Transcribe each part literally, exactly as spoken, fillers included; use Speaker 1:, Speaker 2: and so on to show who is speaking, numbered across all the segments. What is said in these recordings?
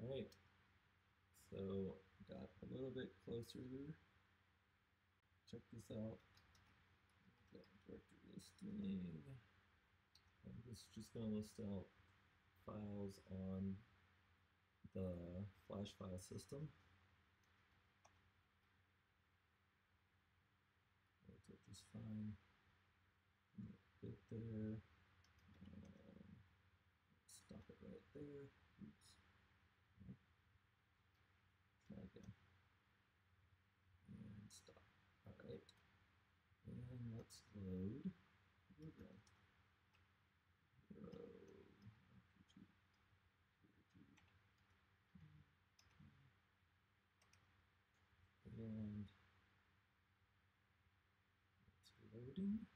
Speaker 1: Alright, so got a little bit closer. Check this out. Got directory listing. I'm just, just going to list out files on the flash file system. Works out just fine. Bit there. Um, stop it right there. Oops. Try again. And stop. Alright. And let's load the program. Hero. P R G. And it's loading.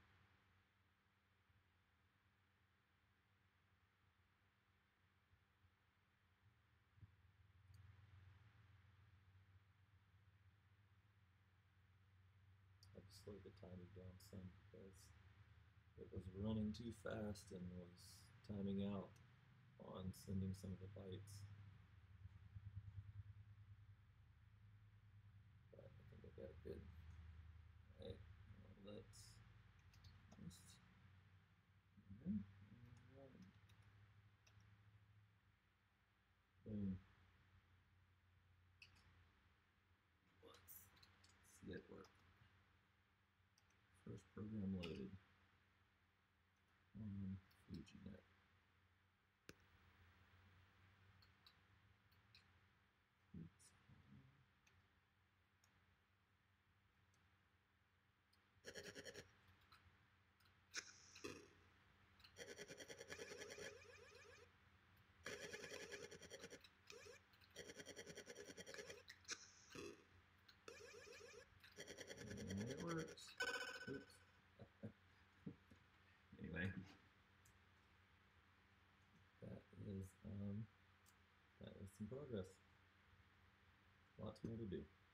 Speaker 1: I just slowed the timing down some because it was running too fast and was timing out on sending some of the bytes. But I think I got it good. Alright, well, let's just and run. Boom. Let's see it work. First program loaded on FujiNet. Oops. And it works. Oops. Anyway, that is um, that is some progress. Lots more to do.